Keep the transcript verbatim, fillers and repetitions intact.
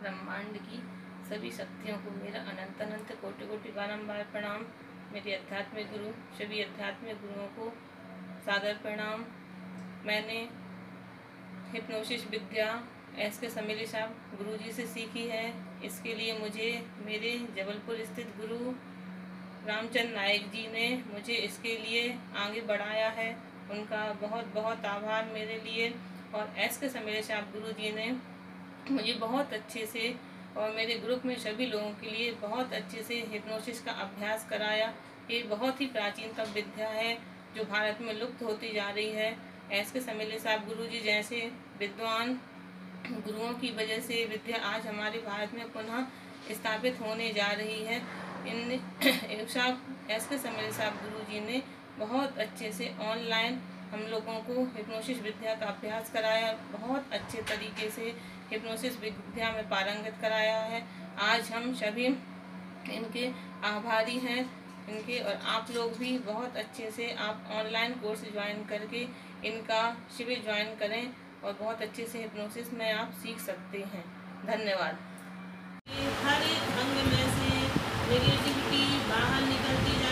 ब्रह्मांड की सभी शक्तियों को मेरा अनंत अनंत कोटि कोटि बारंबार प्रणाम। मेरे अध्यात्मिक गुरु सभी आध्यात्मिक गुरुओं को सादर प्रणाम। मैंने हिप्नोसिस विद्या एस के समील साहब गुरु जी से सीखी है। इसके लिए मुझे मेरे जबलपुर स्थित गुरु रामचंद्र नायक जी ने मुझे इसके लिए आगे बढ़ाया है। उनका बहुत बहुत आभार मेरे लिए। और एस के समील साहब गुरु जी ने मुझे बहुत अच्छे से और मेरे ग्रुप में सभी लोगों के लिए बहुत अच्छे से हिप्नोसिस का अभ्यास कराया। ये बहुत ही प्राचीनतम विद्या है जो भारत में लुप्त होती जा रही है। एस के समील साहब गुरु जी जैसे विद्वान गुरुओं की वजह से विद्या आज हमारे भारत में पुनः स्थापित होने जा रही है। इन साहब एस के समील साहब गुरु जी ने बहुत अच्छे से ऑनलाइन हम लोगों को हिप्नोसिस विद्या का अभ्यास कराया। बहुत अच्छे तरीके से हिप्नोसिस विद्या में पारंगत कराया है। आज हम सभी इनके आभारी हैं इनके। और आप लोग भी बहुत अच्छे से आप ऑनलाइन कोर्स ज्वाइन करके इनका शिविर ज्वाइन करें और बहुत अच्छे से हिप्नोसिस में आप सीख सकते हैं। धन्यवाद। हर एक अंग में से नेगेटिविटी बाहर निकलती